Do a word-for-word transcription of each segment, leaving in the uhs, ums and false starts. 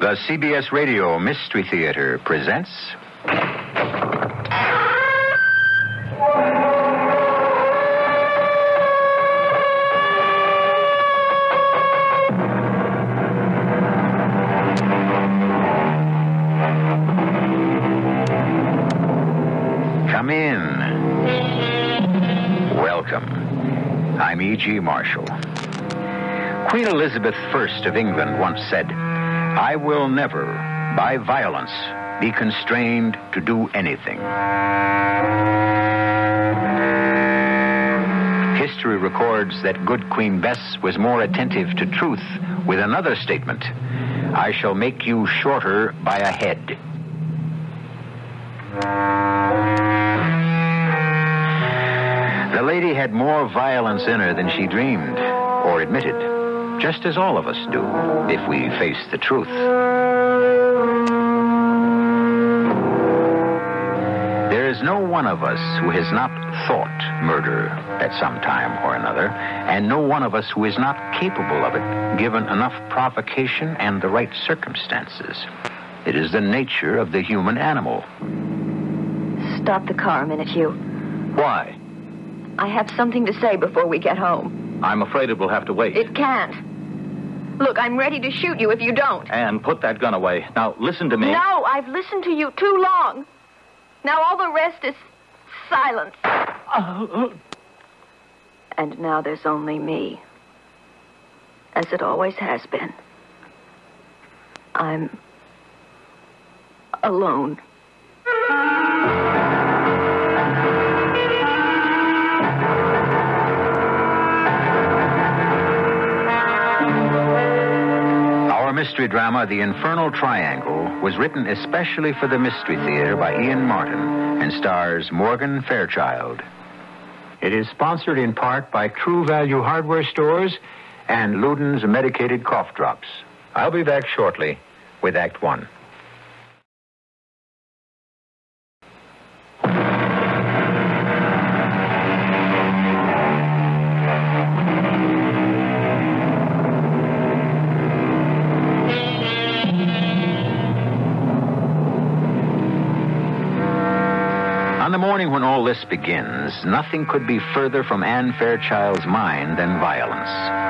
The C B S Radio Mystery Theater presents... Come in. Welcome. I'm E G. Marshall. Queen Elizabeth the First of England once said, "I will never, by violence, be constrained to do anything." History records that good Queen Bess was more attentive to truth with another statement, "I shall make you shorter by a head." The lady had more violence in her than she dreamed or admitted, just as all of us do if we face the truth. There is no one of us who has not thought murder at some time or another, and no one of us who is not capable of it, given enough provocation and the right circumstances. It is the nature of the human animal. Stop the car a minute, Hugh. Why? I have something to say before we get home. I'm afraid it will have to wait. It can't. Look, I'm ready to shoot you if you don't. Anne, put that gun away. Now, listen to me. No, I've listened to you too long. Now all the rest is silence. Uh, And now there's only me. As it always has been. I'm alone. Mystery drama, The Infernal Triangle, was written especially for the Mystery Theater by Ian Martin and stars Morgan Fairchild. It is sponsored in part by True Value Hardware Stores and Luden's Medicated Cough Drops. I'll be back shortly with Act One. On the morning when all this begins, nothing could be further from Anne Fairchild's mind than violence.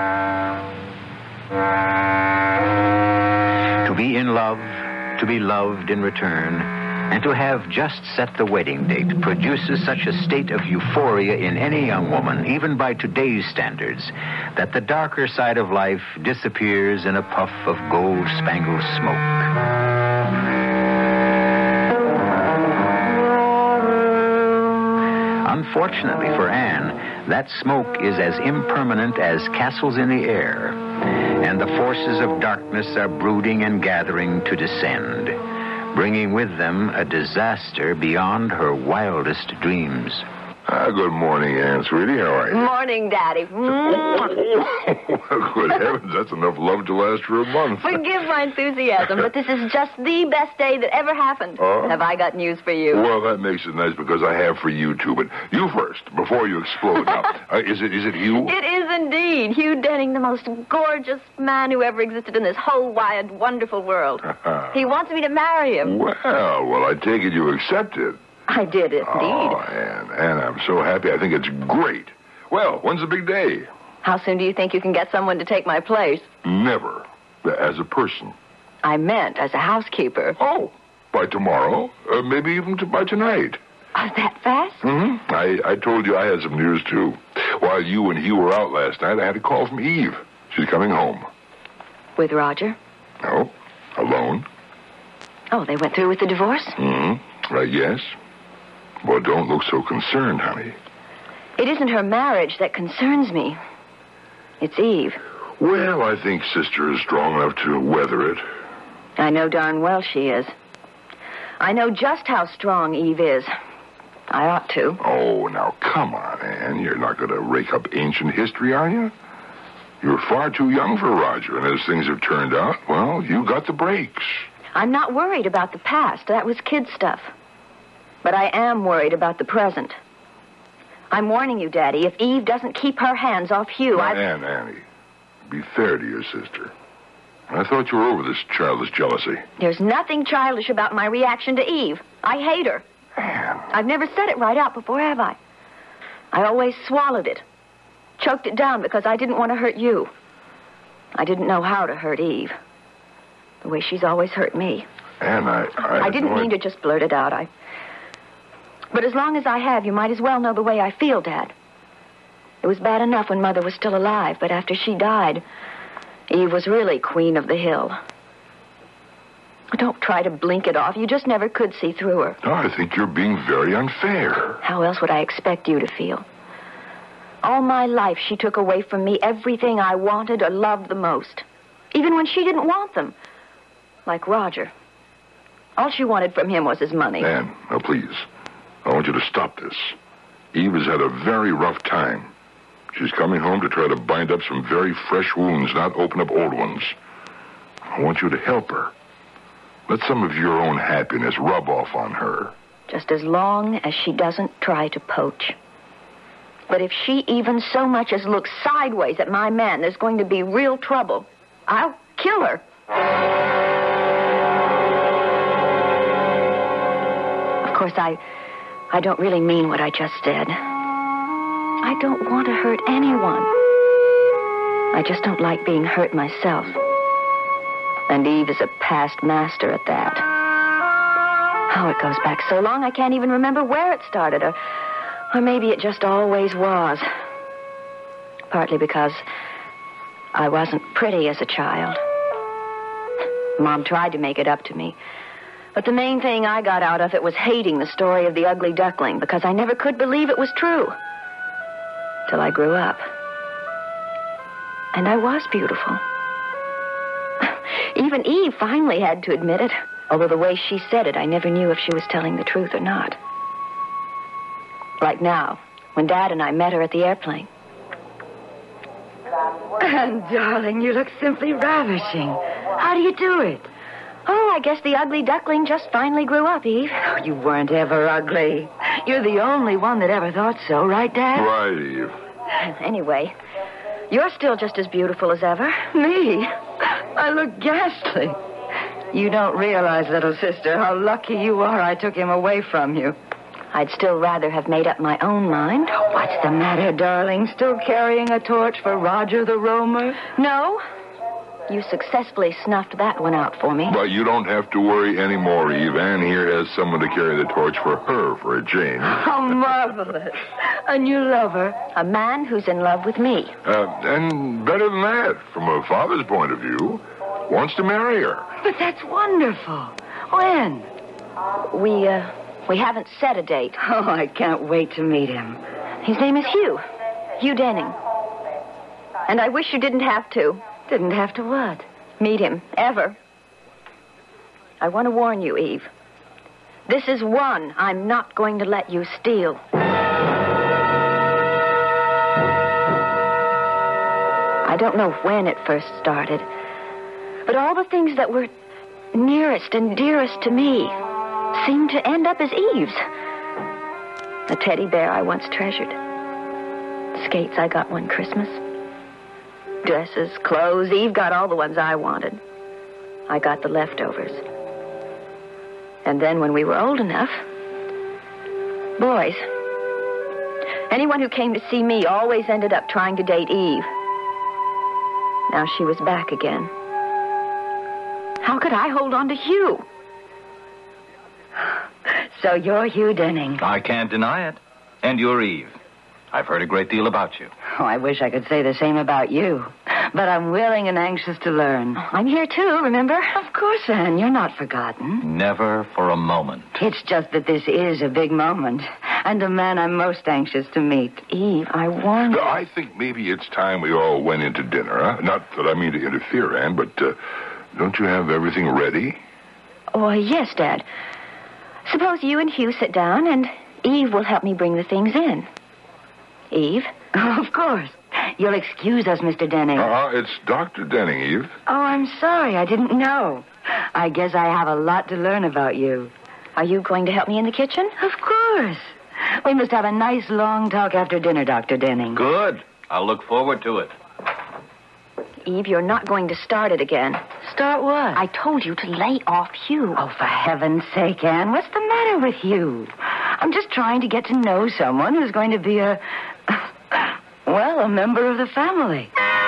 To be in love, to be loved in return, and to have just set the wedding date produces such a state of euphoria in any young woman, even by today's standards, that the darker side of life disappears in a puff of gold-spangled smoke. Unfortunately for Anne, that smoke is as impermanent as castles in the air, and the forces of darkness are brooding and gathering to descend, bringing with them a disaster beyond her wildest dreams. Ah, good morning, Anne, sweetie. How are you? Morning, Daddy. Good heavens, that's enough love to last for a month. Forgive my enthusiasm, but this is just the best day that ever happened. Oh? Have I got news for you? Well, that makes it nice because I have for you, too. But you first, before you explode. Now, uh, is it is it Hugh? It is indeed. Hugh Denning, the most gorgeous man who ever existed in this whole wide, wonderful world. He wants me to marry him. Well, well, I take it you accepted. I did, indeed. Oh, Anne, Anne, I'm so happy. I think it's great. Well, when's the big day? How soon do you think you can get someone to take my place? Never. As a person. I meant as a housekeeper. Oh, by tomorrow. Uh, maybe even to, by tonight. Oh, that fast? Mm-hmm. I, I told you I had some news, too. While you and Hugh were out last night, I had a call from Eve. She's coming home. With Roger? No, alone. Oh, they went through with the divorce? Mm-hmm. Right, yes. Well, don't look so concerned, honey. It isn't her marriage that concerns me. It's Eve. Well, I think Sister is strong enough to weather it. I know darn well she is. I know just how strong Eve is. I ought to. Oh, now, come on, Anne. You're not going to rake up ancient history, are you? You're far too young for Roger, and as things have turned out, well, you got the breaks. I'm not worried about the past. That was kid stuff. But I am worried about the present. I'm warning you, Daddy, if Eve doesn't keep her hands off Hugh, now, I... Anne, Annie, be fair to your sister. I thought you were over this childish jealousy. There's nothing childish about my reaction to Eve. I hate her. Man. I've never said it right out before, have I? I always swallowed it. Choked it down because I didn't want to hurt you. I didn't know how to hurt Eve. The way she's always hurt me. And I... I, I didn't no mean to just blurt it out. I... But as long as I have, you might as well know the way I feel, Dad. It was bad enough when Mother was still alive, but after she died, Eve was really queen of the hill. Don't try to blink it off. You just never could see through her. No, I think you're being very unfair. How else would I expect you to feel? All my life, she took away from me everything I wanted or loved the most. Even when she didn't want them. Like Roger. All she wanted from him was his money. Anne, now please, I want you to stop this. Eve has had a very rough time. She's coming home to try to bind up some very fresh wounds, not open up old ones. I want you to help her. Let some of your own happiness rub off on her. Just as long as she doesn't try to poach. But if she even so much as looks sideways at my man, there's going to be real trouble. I'll kill her. Of course, I, I don't really mean what I just said. I don't want to hurt anyone. I just don't like being hurt myself. And Eve is a past master at that. Oh, it goes back so long I can't even remember where it started, or, or maybe it just always was. Partly because I wasn't pretty as a child. Mom tried to make it up to me. But the main thing I got out of it was hating the story of the ugly duckling, because I never could believe it was true. Till I grew up. And I was beautiful. Even Eve finally had to admit it. Although the way she said it, I never knew if she was telling the truth or not. Like now, when Dad and I met her at the airplane. And, darling, you look simply ravishing. How do you do it? Oh, I guess the ugly duckling just finally grew up, Eve. Oh, you weren't ever ugly. You're the only one that ever thought so, right, Dad? Right, Eve. Anyway, you're still just as beautiful as ever. Me? I look ghastly. You don't realize, little sister, how lucky you are I took him away from you. I'd still rather have made up my own mind. What's the matter, darling? Still carrying a torch for Roger the Roamer? No. You successfully snuffed that one out for me. But you don't have to worry anymore, Eve. Anne here has someone to carry the torch for her for a change. How marvelous. A new lover. A man who's in love with me. Uh, and better than that, from a father's point of view, wants to marry her. But that's wonderful. When? We, uh, we haven't set a date. Oh, I can't wait to meet him. His name is Hugh. Hugh Denning. And I wish you didn't have to. Didn't have to what? Meet him, ever. I want to warn you, Eve. This is one I'm not going to let you steal. I don't know when it first started, but all the things that were nearest and dearest to me seemed to end up as Eve's. A teddy bear I once treasured. Skates I got one Christmas. Dresses, clothes. Eve got all the ones I wanted. I got the leftovers. And then when we were old enough, boys. Anyone who came to see me always ended up trying to date Eve. Now she was back again. How could I hold on to Hugh? So you're Hugh Denning. I can't deny it. And you're Eve. I've heard a great deal about you. Oh, I wish I could say the same about you. But I'm willing and anxious to learn. I'm here too, remember? Of course, Anne. You're not forgotten. Never for a moment. It's just that this is a big moment. And the man I'm most anxious to meet. Eve, I warned you. I think maybe it's time we all went into dinner, huh? Not that I mean to interfere, Anne, but uh, don't you have everything ready? Oh, yes, Dad. Suppose you and Hugh sit down, and Eve will help me bring the things in. Eve? Oh, of course. You'll excuse us, Mister Denning. Uh-uh, it's Doctor Denning, Eve. Oh, I'm sorry. I didn't know. I guess I have a lot to learn about you. Are you going to help me in the kitchen? Of course. We must have a nice long talk after dinner, Doctor Denning. Good. I'll look forward to it. Eve, you're not going to start it again. Start what? I told you to lay off Hugh. Oh, for heaven's sake, Anne, what's the matter with you? I'm just trying to get to know someone who's going to be a, well, a member of the family.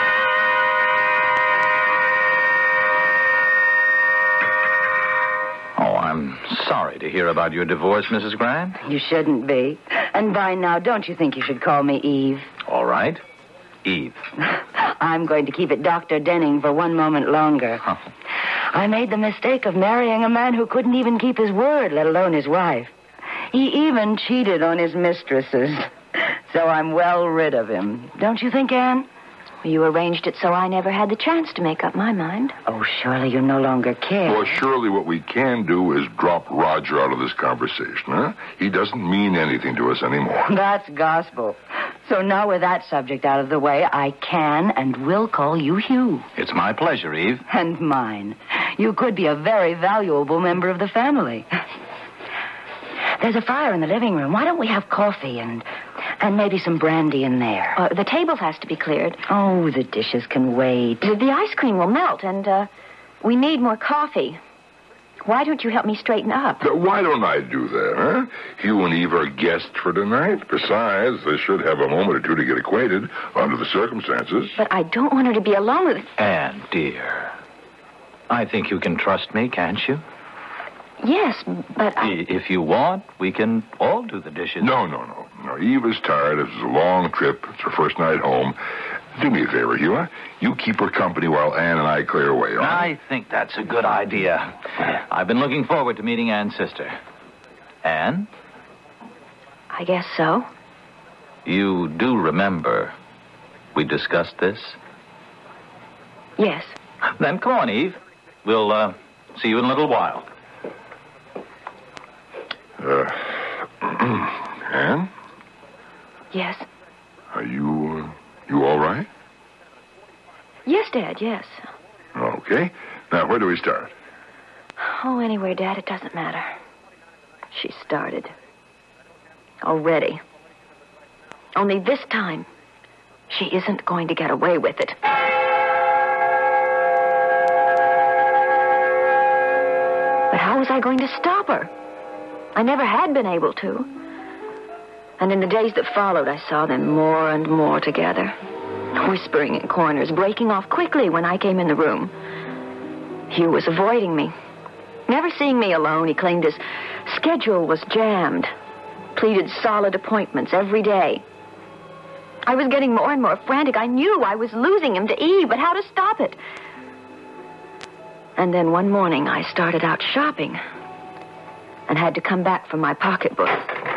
Oh, I'm sorry to hear about your divorce, Missus Grant. You shouldn't be. And by now, don't you think you should call me Eve? All right. Eve. I'm going to keep it Doctor Denning for one moment longer. Huh. I made the mistake of marrying a man who couldn't even keep his word, let alone his wife. He even cheated on his mistresses. So I'm well rid of him. Don't you think, Anne? You arranged it so I never had the chance to make up my mind. Oh, surely you no longer care. Well, surely what we can do is drop Roger out of this conversation, huh? He doesn't mean anything to us anymore. That's gospel. So now with that subject out of the way, I can and will call you Hugh. It's my pleasure, Eve. And mine. You could be a very valuable member of the family. There's a fire in the living room. Why don't we have coffee and and maybe some brandy in there? Uh, the table has to be cleared. Oh, the dishes can wait. The, the ice cream will melt, and uh, we need more coffee. Why don't you help me straighten up? Now, why don't I do that, huh? Hugh and Eve are guests for tonight. Besides, they should have a moment or two to get acquainted under the circumstances. But I don't want her to be alone with... Anne, dear, I think you can trust me, can't you? Yes, but I... I- If you want, we can all do the dishes. No, no, no. No, Eve is tired. This is a long trip. It's her first night home. Do me a favor, Hugh. Huh? You keep her company while Anne and I clear away, all right? I think that's a good idea. I've been looking forward to meeting Anne's sister. Anne, I guess so. you do remember we discussed this? Yes. Then come on, Eve. We'll uh, see you in a little while. Uh, Anne? Yes. Are you, uh, you all right? Yes, Dad, yes. Okay. Now, where do we start? Oh, anywhere, Dad, it doesn't matter. She started. Already. Only this time, she isn't going to get away with it. But how was I going to stop her? I never had been able to. And in the days that followed, I saw them more and more together. Whispering in corners, breaking off quickly when I came in the room. Hugh was avoiding me. Never seeing me alone, he claimed his schedule was jammed. Pleaded solid appointments every day. I was getting more and more frantic. I knew I was losing him to Eve, but how to stop it? And then one morning, I started out shopping and had to come back for my pocketbook.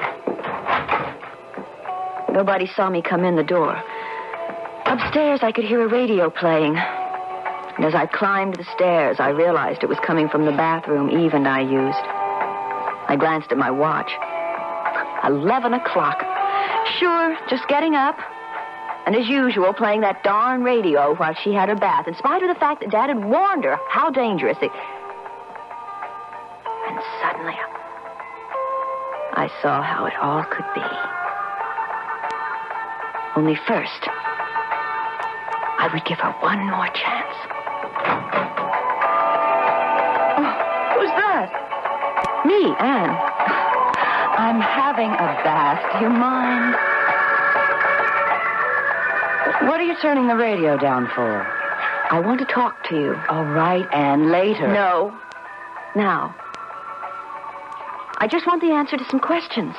Nobody saw me come in the door. Upstairs, I could hear a radio playing. And as I climbed the stairs, I realized it was coming from the bathroom Eve and I used. I glanced at my watch. Eleven o'clock. Sure, just getting up. And as usual, playing that darn radio while she had her bath, in spite of the fact that Dad had warned her how dangerous it... And suddenly, I saw how it all could be. Only first, I would give her one more chance. Oh, who's that? Me, Anne. I'm having a bath. Do you mind? What are you turning the radio down for? I want to talk to you. All right, Anne, later. No. Now. I just want the answer to some questions.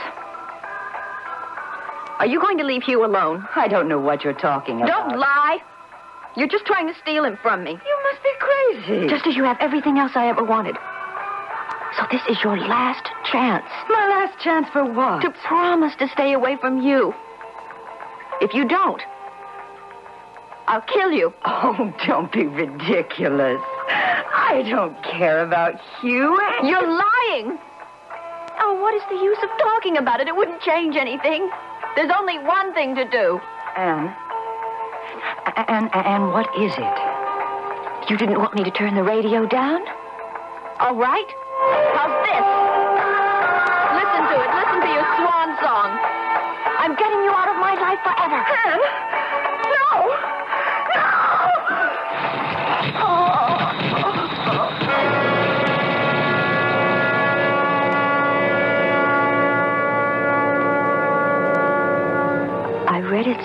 Are you going to leave Hugh alone? I don't know what you're talking about. Don't lie. You're just trying to steal him from me. You must be crazy. Just as you have everything else I ever wanted. So this is your last chance. My last chance for what? To promise to stay away from you. If you don't, I'll kill you. Oh, don't be ridiculous. I don't care about Hugh. You're lying. Oh, what is the use of talking about it? It wouldn't change anything. There's only one thing to do. Anne? Anne, Anne, what is it? You didn't want me to turn the radio down? All right. How's this? Listen to it. Listen to your swan song. I'm getting you out of my life forever. Anne? No! No! Oh.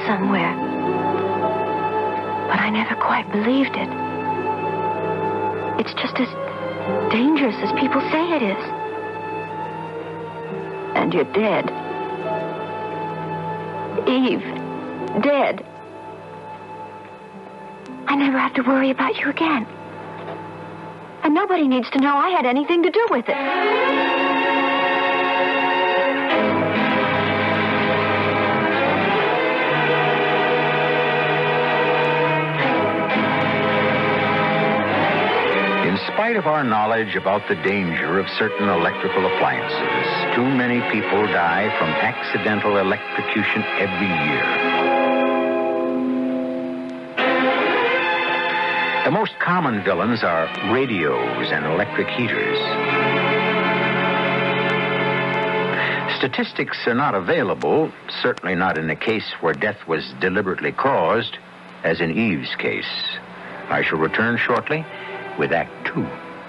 somewhere. But I never quite believed it. It's just as dangerous as people say it is. And you're dead. Eve, dead. I never have to worry about you again. And nobody needs to know I had anything to do with it. In spite of our knowledge about the danger of certain electrical appliances, too many people die from accidental electrocution every year. The most common villains are radios and electric heaters. Statistics are not available, certainly not in a case where death was deliberately caused, as in Eve's case. I shall return shortly with Act Two.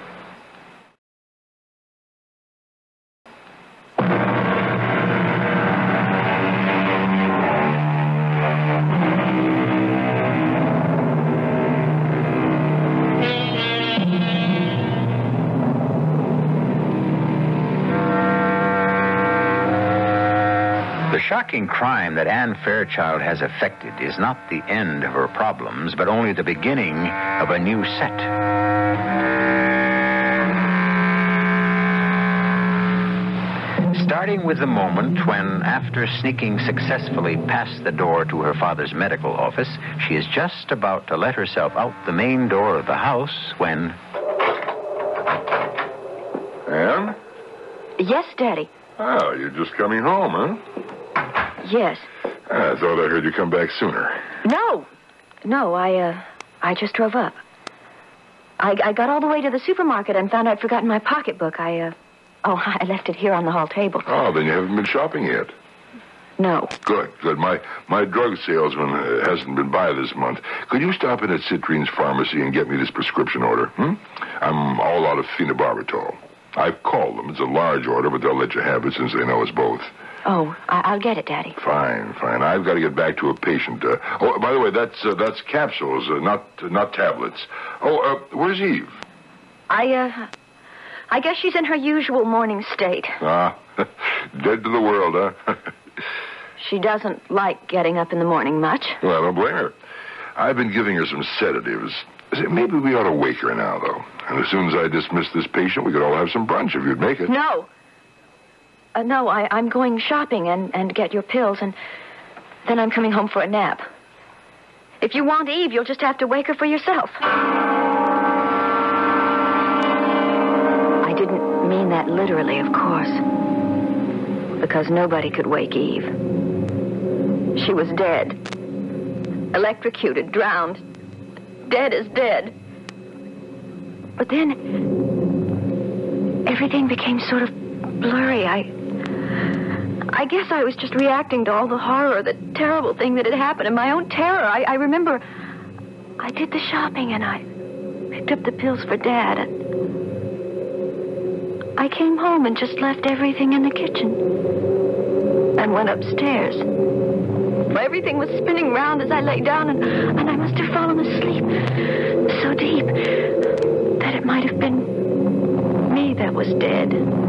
The shocking crime that Anne Fairchild has effected is not the end of her problems, but only the beginning of a new set. Starting with the moment when, after sneaking successfully past the door to her father's medical office, she is just about to let herself out the main door of the house when... Anne? Yes, Daddy. Oh, you're just coming home, huh? Yes. I thought I heard you come back sooner. No. No, I, uh, I just drove up. I, I got all the way to the supermarket and found I'd forgotten my pocketbook. I, uh, oh, I left it here on the hall table. Oh, then you haven't been shopping yet. No. Good, good. My my drug salesman uh, hasn't been by this month. Could you stop in at Citrine's pharmacy and get me this prescription order? Hmm? I'm all out of phenobarbital. I've called them. It's a large order, but they'll let you have it since they know us both. Oh, I- I'll get it, Daddy. Fine, fine. I've got to get back to a patient. Uh, oh, by the way, that's uh, that's capsules, uh, not uh, not tablets. Oh, uh, where's Eve? I, uh, I guess she's in her usual morning state. Ah, dead to the world, huh? She doesn't like getting up in the morning much. Well, I don't blame her. I've been giving her some sedatives. Maybe we ought to wake her now, though. And as soon as I dismiss this patient, we could all have some brunch if you'd make it. No. Uh, no, I, I'm going shopping and, and get your pills, and then I'm coming home for a nap. If you want Eve, you'll just have to wake her for yourself. I didn't mean that literally, of course. Because nobody could wake Eve. She was dead. Electrocuted, drowned. Dead as dead. But then everything became sort of blurry. I I guess I was just reacting to all the horror, the terrible thing that had happened, and my own terror. I, I remember I did the shopping and I picked up the pills for Dad. And I came home and just left everything in the kitchen and went upstairs. Everything was spinning round as I lay down, and, and I must have fallen asleep so deep that it might have been me that was dead.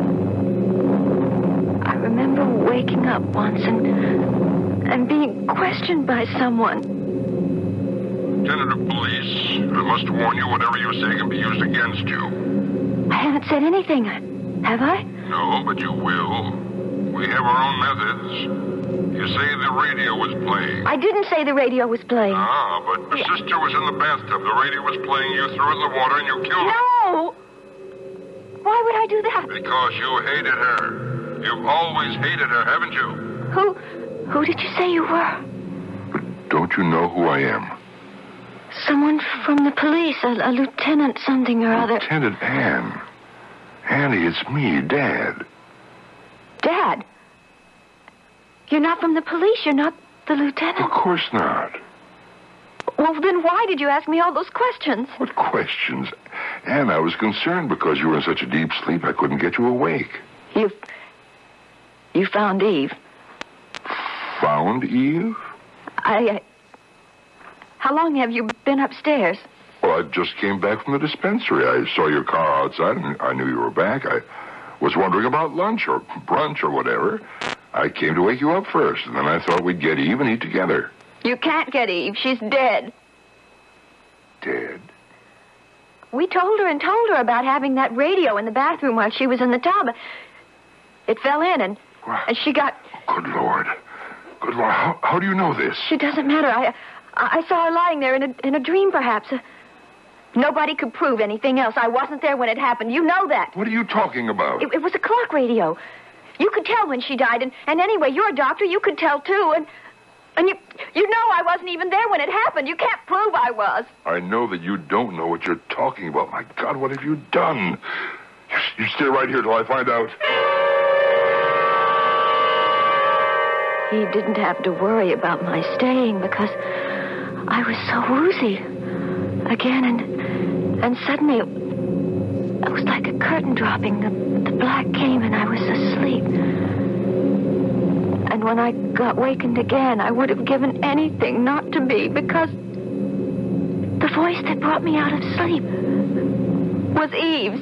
I remember waking up once and and being questioned by someone. Lieutenant of Police, I must warn you, whatever you say can be used against you. I haven't said anything, have I? No, but you will. We have our own methods. You say the radio was playing. I didn't say the radio was playing. Ah, but your Yeah. sister was in the bathtub. The radio was playing. You threw it in the water and you killed her. No! Why would I do that? Because you hated her. You've always hated her, haven't you? Who, who did you say you were? But don't you know who I am? Someone from the police, a, a lieutenant something or other. Lieutenant Anne. Annie, it's me, Dad. Dad? You're not from the police. You're not the lieutenant. Of course not. Well, then why did you ask me all those questions? What questions? Anne, I was concerned because you were in such a deep sleep I couldn't get you awake. You... You found Eve. Found Eve? I... Uh, how long have you been upstairs? Well, I just came back from the dispensary. I saw your car outside, and I knew you were back. I was wondering about lunch or brunch or whatever. I came to wake you up first, and then I thought we'd get Eve and eat together. You can't get Eve. She's dead. Dead? We told her and told her about having that radio in the bathroom while she was in the tub. It fell in, and, and she got... Good Lord. Good Lord. How, how do you know this? It doesn't matter. I I saw her lying there in a, in a dream, perhaps. Uh, nobody could prove anything else. I wasn't there when it happened. You know that. What are you talking about? It, it was a clock radio. You could tell when she died, and, and anyway, you're a doctor. You could tell, too, and... And you you know I wasn't even there when it happened. You can't prove I was. I know that you don't know what you're talking about. My God, what have you done? You, you stay right here till I find out. He didn't have to worry about my staying because I was so woozy again, and and suddenly it was like a curtain dropping. The, the black came, and I was asleep. And when I got wakened again, I would have given anything not to be, because the voice that brought me out of sleep was Eve's.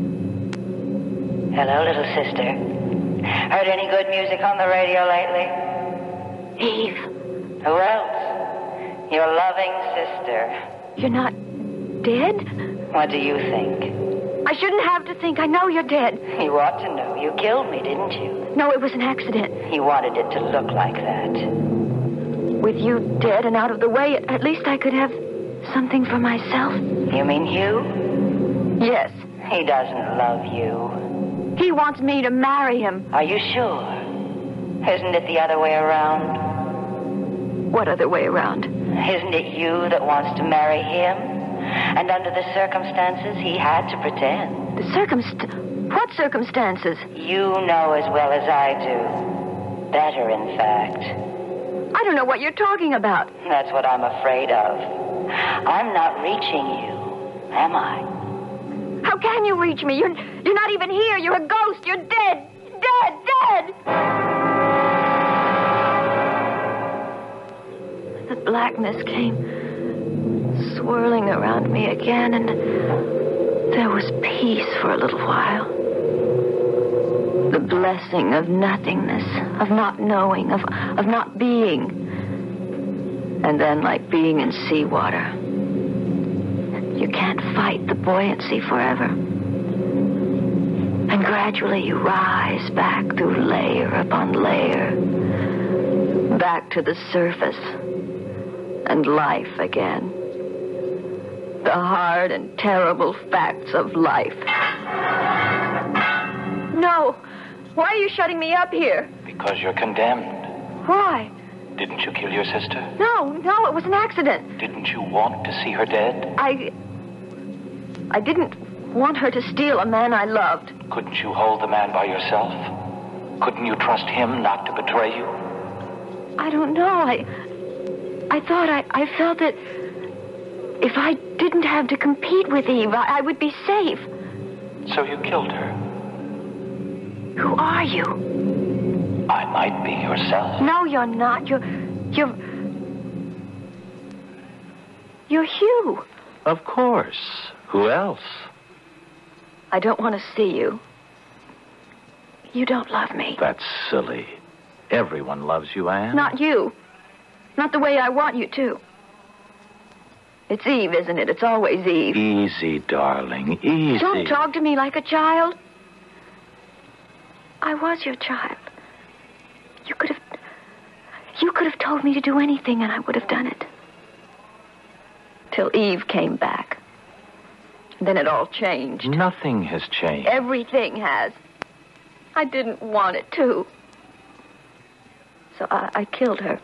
Hello, little sister. Heard any good music on the radio lately? Eve. Who else? Your loving sister. You're not dead? What do you think? I shouldn't have to think. I know you're dead. You ought to know. You killed me, didn't you? No, it was an accident. You wanted it to look like that. With you dead and out of the way, at least I could have something for myself. You mean Hugh? Yes. He doesn't love you. He wants me to marry him. Are you sure? Isn't it the other way around? What other way around? Isn't it you that wants to marry him? And under the circumstances, he had to pretend. The circumst... What circumstances? You know as well as I do. Better, in fact. I don't know what you're talking about. That's what I'm afraid of. I'm not reaching you, am I? How can you reach me? You're, you're not even here. You're a ghost. You're dead. Dead, dead! The blackness came swirling around me again, and there was peace for a little while. The blessing of nothingness, of not knowing, of, of not being. And then, like being in seawater, you can't fight the buoyancy forever. And gradually you rise back through layer upon layer, back to the surface, and life again. The hard and terrible facts of life. No. Why are you shutting me up here? Because you're condemned. Why? Didn't you kill your sister? No, no, it was an accident. Didn't you want to see her dead? I... I didn't want her to steal a man I loved. Couldn't you hold the man by yourself? Couldn't you trust him not to betray you? I don't know. I... I thought I... I felt that... if I didn't have to compete with Eve, I, I would be safe. So you killed her? Who are you? I might be yourself. No, you're not. You're... You're... You're Hugh. Of course. Who else? I don't want to see you. You don't love me. That's silly. Everyone loves you, Anne. Not you. Not the way I want you to. It's Eve, isn't it? It's always Eve. Easy, darling. Easy. Don't talk to me like a child. I was your child. You could have... You could have told me to do anything, and I would have done it. Till Eve came back. Then it all changed. Nothing has changed. Everything has. I didn't want it to. So I, I killed her.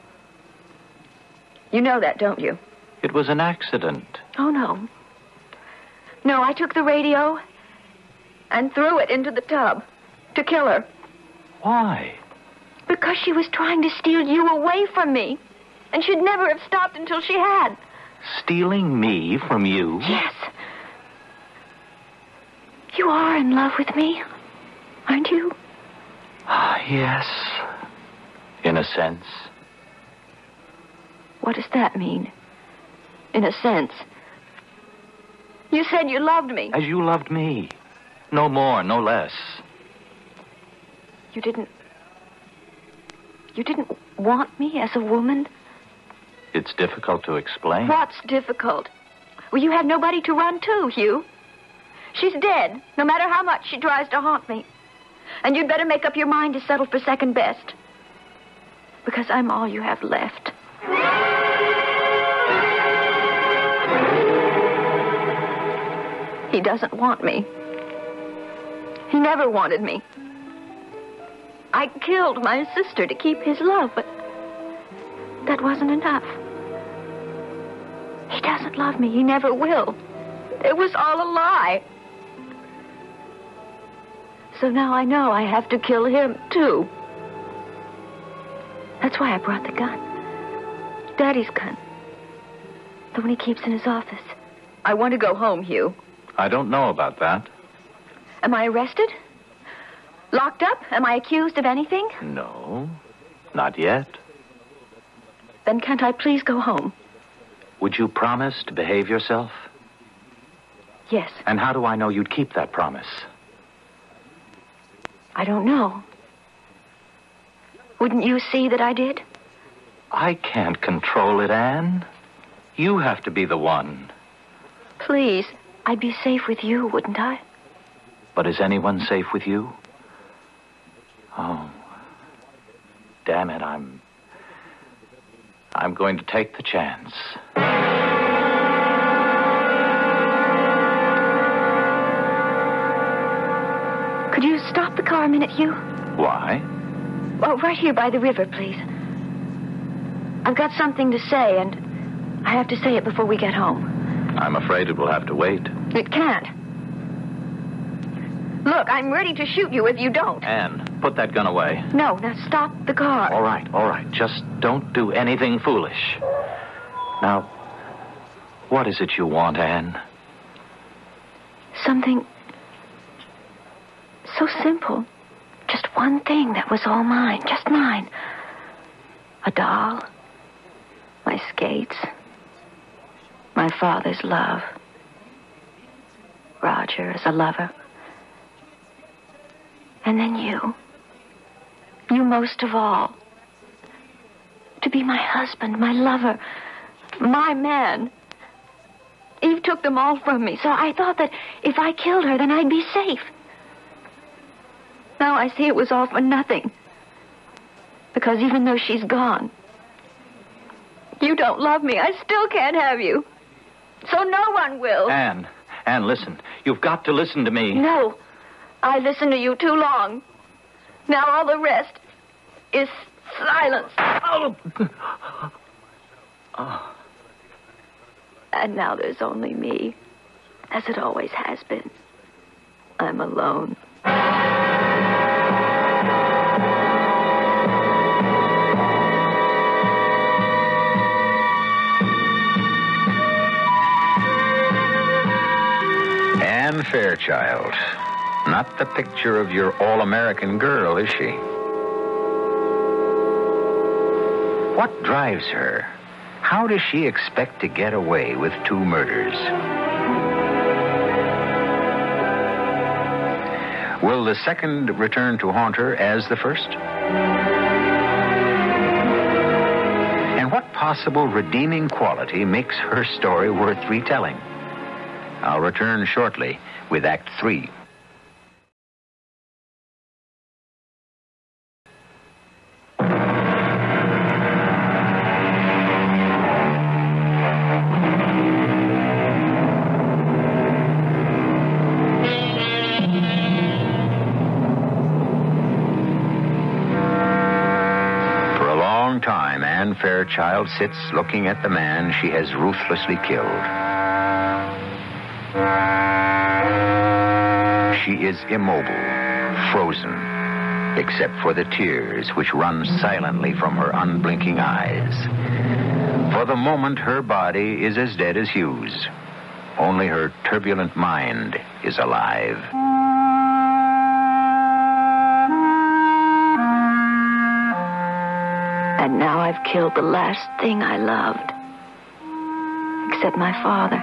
You know that, don't you? It was an accident. Oh, no. No, I took the radio and threw it into the tub to kill her. Why? Because she was trying to steal you away from me. And she'd never have stopped until she had. Stealing me from you? Yes. You are in love with me, aren't you? Ah, yes. In a sense. What does that mean? In a sense. You said you loved me. As you loved me. No more, no less. You didn't... You didn't want me as a woman? It's difficult to explain. What's difficult? Well, you have nobody to run to, Hugh. She's dead, no matter how much she tries to haunt me. And you'd better make up your mind to settle for second best. Because I'm all you have left. He doesn't want me. He never wanted me. I killed my sister to keep his love, but that wasn't enough. He doesn't love me. He never will. It was all a lie. So now I know I have to kill him, too. That's why I brought the gun. Daddy's gun. The one he keeps in his office. I want to go home, Hugh. I don't know about that. Am I arrested? Locked up? Am I accused of anything? No, not yet. Then can't I please go home? Would you promise to behave yourself? Yes. And how do I know you'd keep that promise? I don't know. Wouldn't you see that I did? I can't control it, Anne. You have to be the one. Please, I'd be safe with you, wouldn't I? But is anyone safe with you? Oh, damn it, I'm... I'm going to take the chance. Could you stop the car a minute, Hugh? Why? Oh, right here by the river, please. I've got something to say, and I have to say it before we get home. I'm afraid it will have to wait. It can't. Look, I'm ready to shoot you if you don't. Anne, put that gun away. No, now stop the car. All right, all right. Just don't do anything foolish. Now, what is it you want, Anne? Something so simple. Just one thing that was all mine, just mine. A doll, my skates, my father's love, Roger as a lover. And then you. You most of all. To be my husband, my lover, my man. Eve took them all from me, so I thought that if I killed her, then I'd be safe. Now I see it was all for nothing. Because even though she's gone, you don't love me. I still can't have you. So no one will. Anne, Anne, listen. You've got to listen to me. No. I listened to you too long. Now all the rest is silence. Oh. Oh. And now there's only me, as it always has been. I'm alone. Anne Fairchild. Not the picture of your all-American girl, is she? What drives her? How does she expect to get away with two murders? Will the second return to haunt her as the first? And what possible redeeming quality makes her story worth retelling? I'll return shortly with Act Three. Anne Fairchild sits looking at the man she has ruthlessly killed. She is immobile, frozen, except for the tears which run silently from her unblinking eyes. For the moment, her body is as dead as Hugh's. Only her turbulent mind is alive. And now I've killed the last thing I loved. Except my father.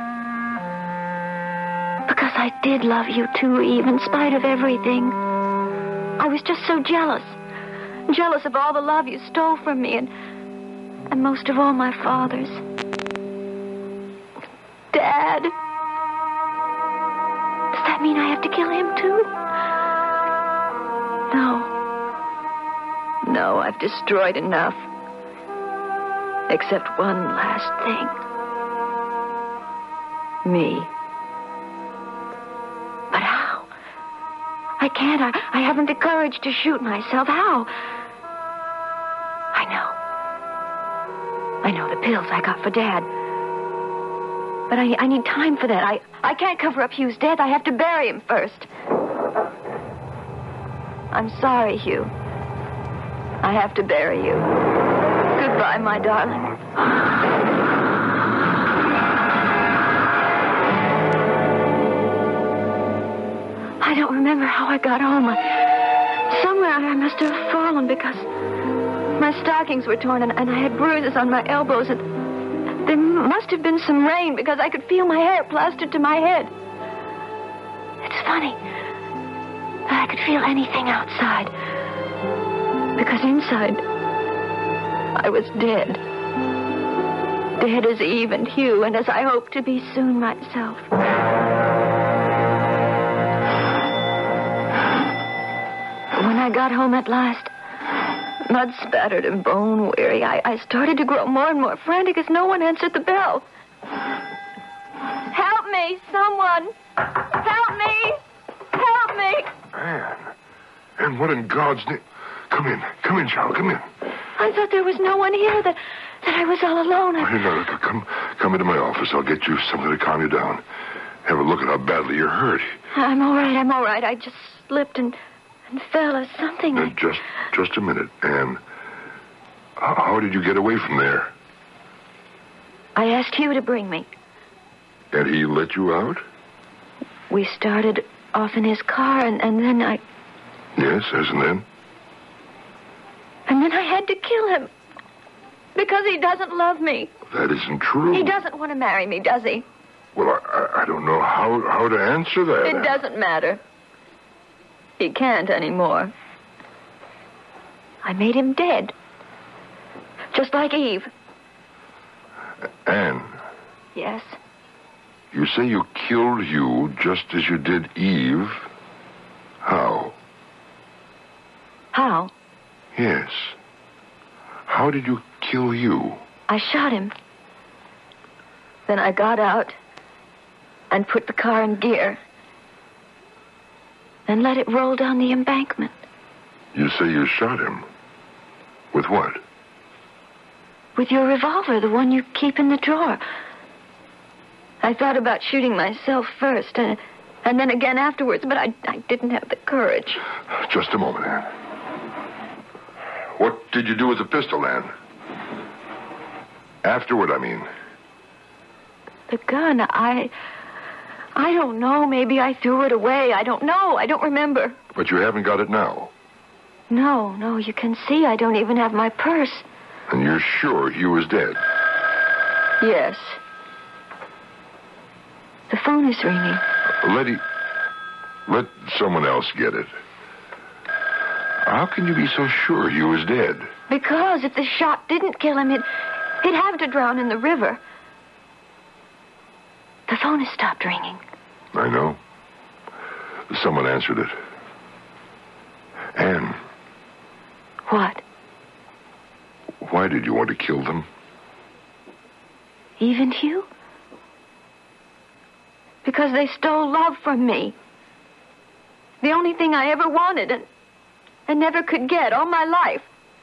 Because I did love you too, Eve, in spite of everything. I was just so jealous. Jealous of all the love you stole from me, and, and most of all, my father's. Dad. Does that mean I have to kill him too? No. No, I've destroyed enough. Except one last thing. Me. But how? I can't. I, I haven't the courage to shoot myself. How? I know. I know the pills I got for Dad. But I, I need time for that. I, I can't cover up Hugh's death. I have to bury him first. I'm sorry, Hugh. I have to bury you. Goodbye, my darling. I don't remember how I got home. I, somewhere I must have fallen because my stockings were torn and, and I had bruises on my elbows, and there must have been some rain because I could feel my hair plastered to my head. It's funny that I could feel anything outside because inside I was dead. Dead as Eve and Hugh, and as I hope to be soon myself. When I got home at last, mud-spattered and bone-weary, I, I started to grow more and more frantic as no one answered the bell. Help me, someone! Help me! Help me! Anne. Anne, what in God's name? Come in. Come in, child. Come in. I thought there was no one here, that, that I was all alone. I... Oh, here, now, come, come into my office. I'll get you something to calm you down. Have a look at how badly you're hurt. I'm all right, I'm all right. I just slipped and... and fell or something. Now, just, just a minute, Anne. How, how did you get away from there? I asked Hugh to bring me. And he let you out? We started off in his car, and, and then I... Yes, yes, and then? And then I had to kill him. Because he doesn't love me. That isn't true. He doesn't want to marry me, does he? Well, I, I, I don't know how, how to answer that. It Anne. doesn't matter. He can't anymore. I made him dead. Just like Eve. Anne. Yes? You say you killed Hugh just as you did Eve. How? How? Yes. How did you kill Hugh? I shot him. Then I got out and put the car in gear and let it roll down the embankment. You say you shot him? With what? With your revolver, the one you keep in the drawer. I thought about shooting myself first, and, and then again afterwards, but I, I didn't have the courage. Just a moment, Anne. What did you do with the pistol, Anne? Afterward, I mean. The gun, I... I don't know. Maybe I threw it away. I don't know. I don't remember. But you haven't got it now? No, no. You can see I don't even have my purse. And you're sure Hugh is dead? Yes. The phone is ringing. Letty, let someone else get it. How can you be so sure Hugh is dead? Because if the shot didn't kill him, it, he'd have to drown in the river. The phone has stopped ringing. I know. Someone answered it. Anne. What? Why did you want to kill them? Eve and Hugh? Because they stole love from me. The only thing I ever wanted and, and never could get all my life.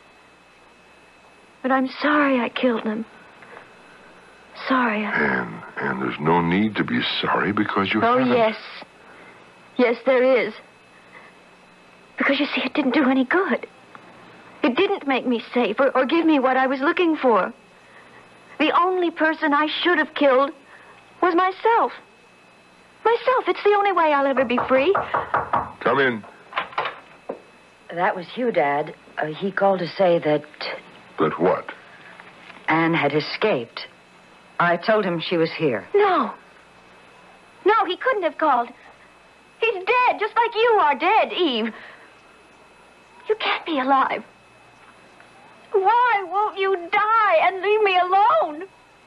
But I'm sorry I killed them. Sorry. I... Anne, Anne, there's no need to be sorry because you Oh, haven't... yes. Yes, there is. Because, you see, it didn't do any good. It didn't make me safe or, or give me what I was looking for. The only person I should have killed was myself. Myself. It's the only way I'll ever be free. Come in. That was Hugh, Dad. Uh, he called to say that That what? Anne had escaped. I told him she was here. No. No, he couldn't have called. He's dead, just like you are dead, Eve. You can't be alive. Why won't you die and leave me alone?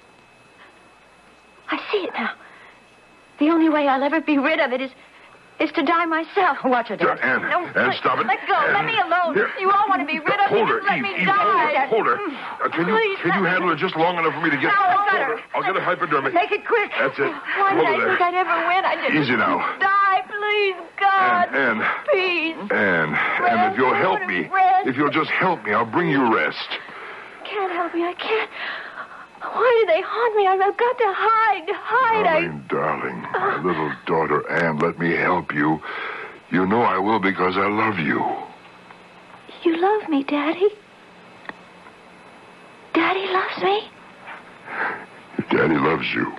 I see it now. The only way I'll ever be rid of it is is to die myself. Watch it, Dad. Anne, No, Anne, stop it. Let go. Anne. Let me alone. Here. You all want to be rid of me. Hold her, Just let Eve, me Eve, die. Hold her. Hold her. Uh, can you Please, can you let handle me- her just long enough for me to get... No, I've got Hold her. her. I'll get a hypodermic. Make it quick. That's it. Why Hold did I her think there. I'd ever win? I just Easy now. die, please, God. Anne, Anne. Please. Anne, Anne, if you'll help me, if you'll just help me, I'll bring you rest. Can't help me. I can't. Why do they haunt me? I've, I've got to hide. Hide. Darling, darling, my little daughter Anne, let me help you. You know I will because I love you. I... You love me, Daddy? Daddy loves me? Daddy loves you.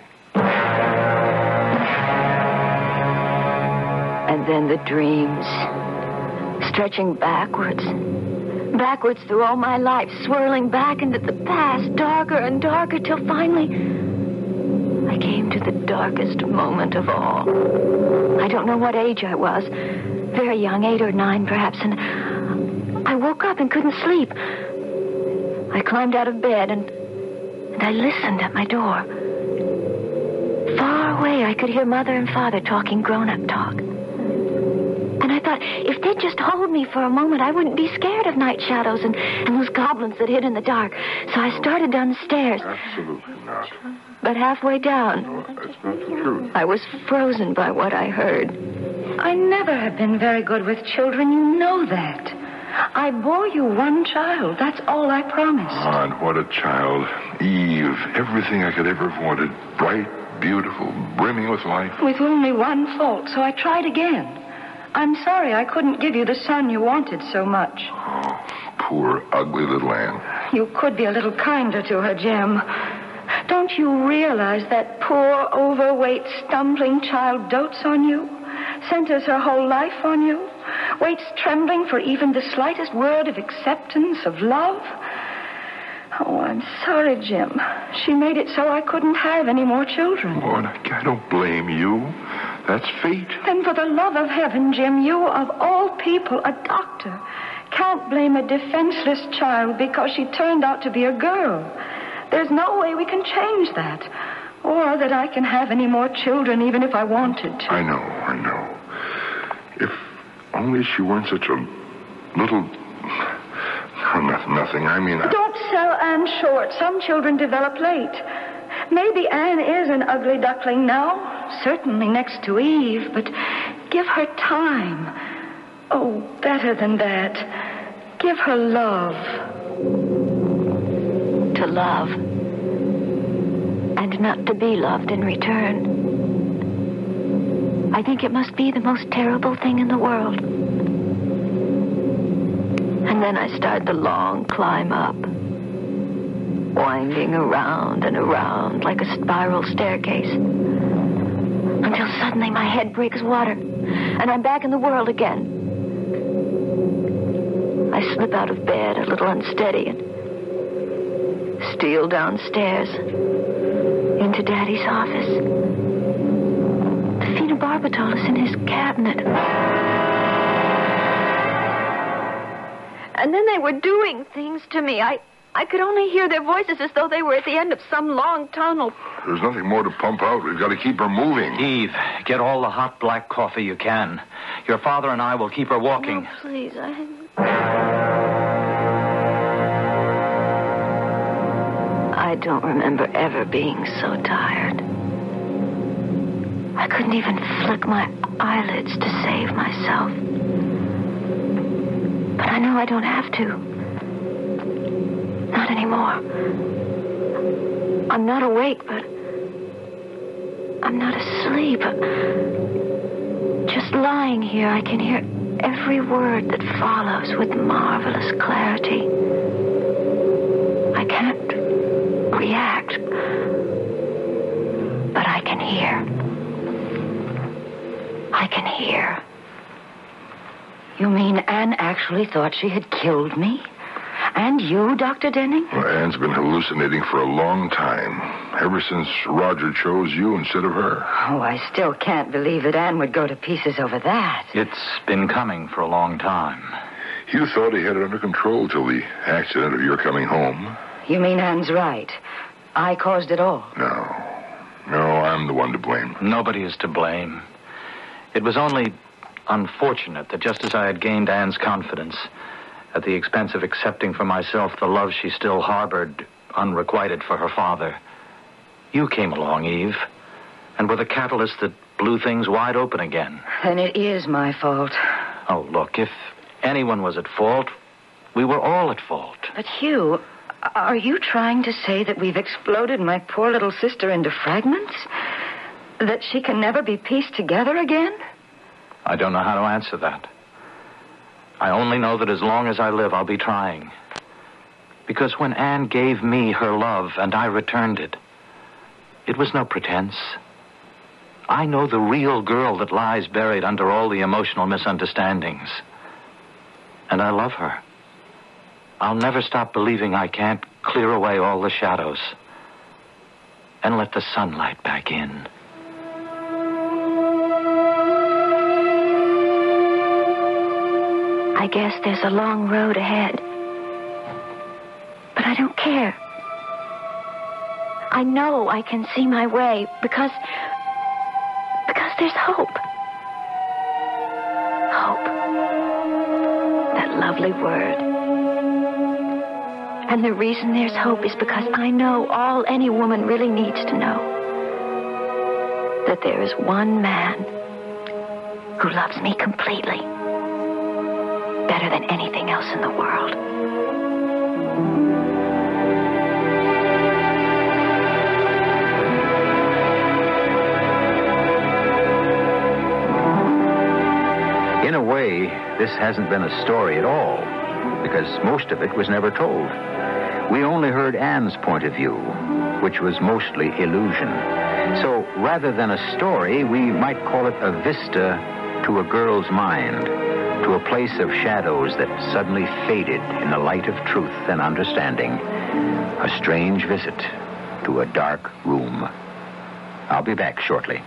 And then the dreams, stretching backwards, backwards through all my life, swirling back into the past, darker and darker, till finally I came to the darkest moment of all. I don't know what age I was, very young, eight or nine perhaps, and I woke up and couldn't sleep. I climbed out of bed and, and I listened at my door. Far away, I could hear Mother and Father talking grown-up talk. And I thought, if they'd just hold me for a moment, I wouldn't be scared of night shadows and, and those goblins that hid in the dark. So I started down the stairs. Absolutely not. But halfway down, No, that's not the truth. I was frozen by what I heard. I never have been very good with children. You know that. I bore you one child. That's all I promised. Oh, and what a child. Eve, everything I could ever have wanted. Bright, beautiful, brimming with life. With only one fault, so I tried again. I'm sorry I couldn't give you the son you wanted so much. Oh, poor, ugly little Anne. You could be a little kinder to her, Jim. Don't you realize that poor, overweight, stumbling child dotes on you? Centers her whole life on you? Waits trembling for even the slightest word of acceptance, of love? Oh, I'm sorry, Jim. She made it so I couldn't have any more children. Lord, I don't blame you. That's fate. Then for the love of heaven, Jim, you, of all people, a doctor, can't blame a defenseless child because she turned out to be a girl. There's no way we can change that. Or that I can have any more children even if I wanted to. I know, I know. If only she weren't such a little... Oh, nothing, nothing. I mean... I... Don't sell Anne short. Some children develop late. Maybe Anne is an ugly duckling now, certainly next to Eve, but give her time. Oh, better than that. Give her love. To love. And not to be loved in return. I think it must be the most terrible thing in the world. And then I start the long climb up, winding around and around like a spiral staircase, until suddenly my head breaks water, and I'm back in the world again. I slip out of bed a little unsteady and steal downstairs into Daddy's office. The phenobarbital is in his cabinet. And then they were doing things to me. I, I could only hear their voices as though they were at the end of some long tunnel. There's nothing more to pump out. We've got to keep her moving. Eve, get all the hot black coffee you can. Your father and I will keep her walking. Oh, please, I... I don't remember ever being so tired. I couldn't even flick my eyelids to save myself. But I know I don't have to. Not anymore. I'm not awake, but I'm not asleep. Just lying here, I can hear every word that follows with marvelous clarity. I can't react, but I can hear. I can hear. You mean Anne actually thought she had killed me? And you, Doctor Denning? Well, Anne's been hallucinating for a long time. Ever since Roger chose you instead of her. Oh, I still can't believe that Anne would go to pieces over that. It's been coming for a long time. You thought he had it under control till the accident of your coming home. You mean Anne's right? I caused it all. No. No, I'm the one to blame. Nobody is to blame. It was only unfortunate that just as I had gained Anne's confidence, at the expense of accepting for myself the love she still harbored, unrequited for her father, you came along, Eve, and were the catalyst that blew things wide open again. Then it is my fault. Oh, look, if anyone was at fault, we were all at fault. But Hugh, are you trying to say that we've exploded my poor little sister into fragments? That she can never be pieced together again? I don't know how to answer that. I only know that as long as I live, I'll be trying. Because when Anne gave me her love and I returned it, it was no pretense. I know the real girl that lies buried under all the emotional misunderstandings. And I love her. I'll never stop believing I can't clear away all the shadows and let the sunlight back in. I guess there's a long road ahead. But I don't care. I know I can see my way because... because there's hope. Hope. That lovely word. And the reason there's hope is because I know all any woman really needs to know. That there is one man who loves me completely. Better than anything else in the world. In a way, this hasn't been a story at all, because most of it was never told. We only heard Anne's point of view, which was mostly illusion. So rather than a story, we might call it a vista to a girl's mind, to a place of shadows that suddenly faded in the light of truth and understanding. A strange visit to a dark room. I'll be back shortly.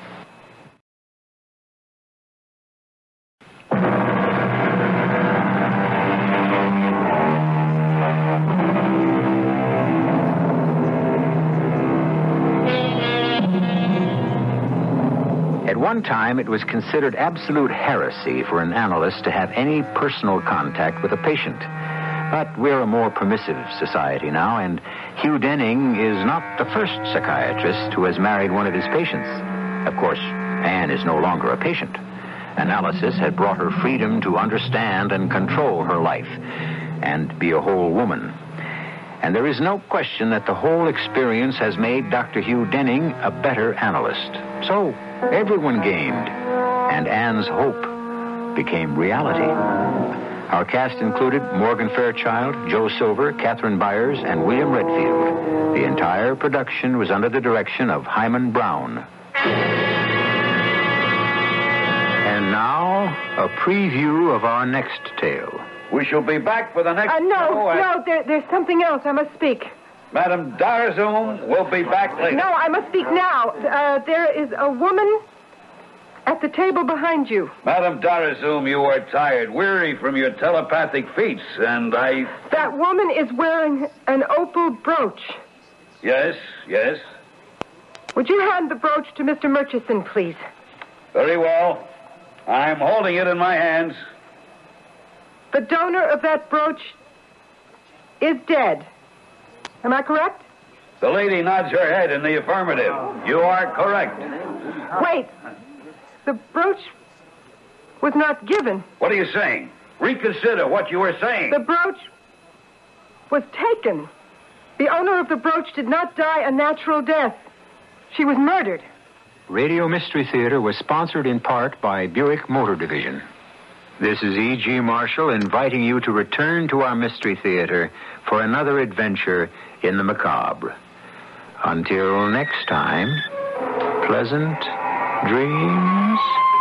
At one time, it was considered absolute heresy for an analyst to have any personal contact with a patient. But we're a more permissive society now, and Hugh Denning is not the first psychiatrist who has married one of his patients. Of course, Anne is no longer a patient. Analysis had brought her freedom to understand and control her life and be a whole woman. And there is no question that the whole experience has made Doctor Hugh Denning a better analyst. So everyone gained, and Anne's hope became reality. Our cast included Morgan Fairchild, Joe Silver, Catherine Byers, and William Redfield. The entire production was under the direction of Hyman Brown. And now, a preview of our next tale. We shall be back for the next... Uh, no, show at- no, there, there's something else. I must speak. Madam Darzoom will be back later. No, I must speak now. Uh, there is a woman at the table behind you. Madam Darzoom, you are tired, weary from your telepathic feats, and I... That woman is wearing an opal brooch. Yes, yes. Would you hand the brooch to Mister Murchison, please? Very well. I'm holding it in my hands. The donor of that brooch is dead. Am I correct? The lady nods her head in the affirmative. You are correct. Wait. The brooch was not given. What are you saying? Reconsider what you were saying. The brooch was taken. The owner of the brooch did not die a natural death. She was murdered. Radio Mystery Theater was sponsored in part by Buick Motor Division. This is E G. Marshall inviting you to return to our Mystery Theater for another adventure in the macabre. Until next time, pleasant dreams.